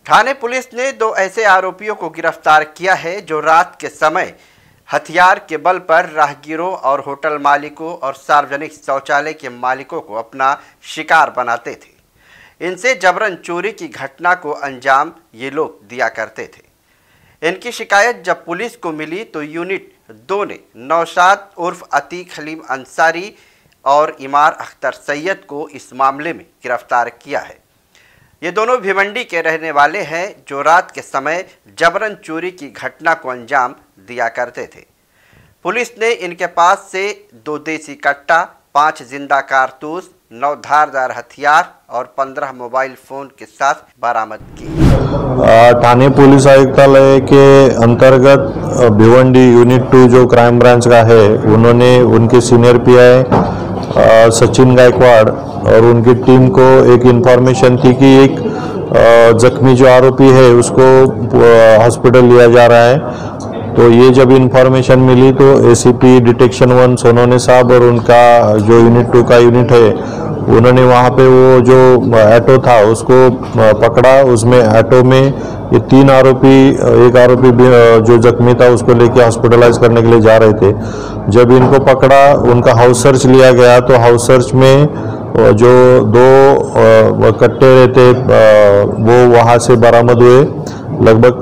थाने police ने 2 ऐसे आरोपियों को गिरफ्तार किया है जो रात के समय हथियार के बल पर राहगीरों और होटल मालिकों और सार्वजनिक शौचालय के मालिकों को अपना शिकार बनाते थे। इनसे जबरन चोरी की घटना को अंजाम ये लोग दिया करते थे। इनकी शिकायत जब पुलिस को मिली तो यूनिट 2 ने नौशाद उर्फ अतीक हलीम अंसारी और इमार अख्तर सैयद को इस मामले में गिरफ्तार किया है। ये दोनों भिवंडी के रहने वाले हैं जो रात के समय जबरन चोरी की घटना को अंजाम दिया करते थे। पुलिस ने इनके पास से 2 देसी कट्टा, 5 जिंदा कारतूस, 9 धारदार हथियार और 15 मोबाइल फोन के साथ बरामद किए। थाने पुलिस आयुक्तालय के अंतर्गत भिवंडी यूनिट 2 जो क्राइम ब्रांच का है, उन्होंने उनके सीनियर पीआई सचिन गायकवाड़ और उनकी टीम को एक इन्फॉर्मेशन थी कि एक जख्मी जो आरोपी है उसको हॉस्पिटल लिया जा रहा है। तो ये जब इन्फॉर्मेशन मिली तो एसीपी डिटेक्शन 1 सोनोने साहब और उनका जो यूनिट 2 का यूनिट है, उन्होंने वहाँ पे वो जो ऑटो था उसको पकड़ा। उसमें ऑटो में ये 3 आरोपी, एक आरोपी जो जख्मी था उसको लेके हॉस्पिटलाइज करने के लिए जा रहे थे। जब इनको पकड़ा, उनका हाउस सर्च लिया गया तो हाउस सर्च में जो 2 कट्टे रहते वो वहाँ से बरामद हुए। लगभग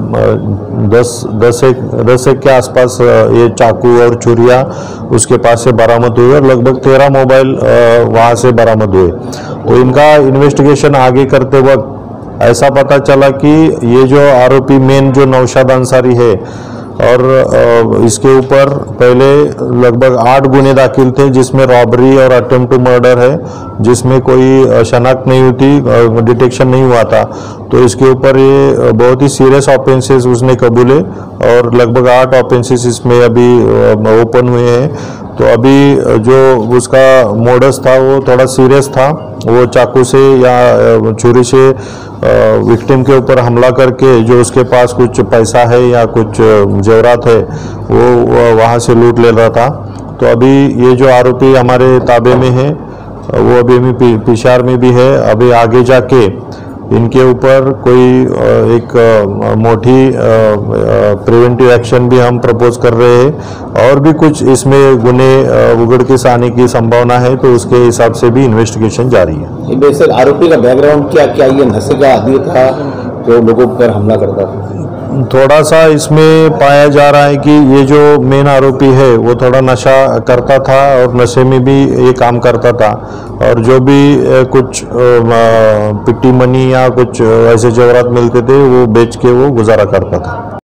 10 के आसपास ये चाकू और छुरिया उसके पास से बरामद हुए और लगभग 13 मोबाइल वहाँ से बरामद हुए। तो इनका इन्वेस्टिगेशन आगे करते वक्त ऐसा पता चला कि ये जो आरोपी मेन जो नौशाद अंसारी है और इसके ऊपर पहले लगभग 8 गुने दाखिल थे, जिसमें रॉबरी और अटेम्प्ट टू मर्डर है, जिसमें कोई शनाख्त नहीं हुई, डिटेक्शन नहीं हुआ था। तो इसके ऊपर ये बहुत ही सीरियस ऑफेंसेस उसने कबूले और लगभग 8 ऑफेंसेस इसमें अभी ओपन हुए हैं। तो अभी जो उसका मोडस था वो थोड़ा सीरियस था। वो चाकू से या छुरी से विक्टिम के ऊपर हमला करके जो उसके पास कुछ पैसा है या कुछ जेवरात है वो वहाँ से लूट ले रहा था। तो अभी ये जो आरोपी हमारे ताबे में है वो अभी पिशार में भी है। अभी आगे जाके इनके ऊपर कोई एक मोटी प्रिवेंटिव एक्शन भी हम प्रपोज कर रहे हैं और भी कुछ इसमें गुने उगड़ के आने की संभावना है, तो उसके हिसाब से भी इन्वेस्टिगेशन जारी है। बेशक आरोपी का बैकग्राउंड क्या ये नशे का आदी था जो लोगों पर हमला करता था? थोड़ा सा इसमें पाया जा रहा है कि ये जो मेन आरोपी है वो थोड़ा नशा करता था और नशे में भी ये काम करता था और जो भी कुछ पिट्टी मनी या कुछ ऐसे जेवरात मिलते थे वो बेच के वो गुजारा करता था।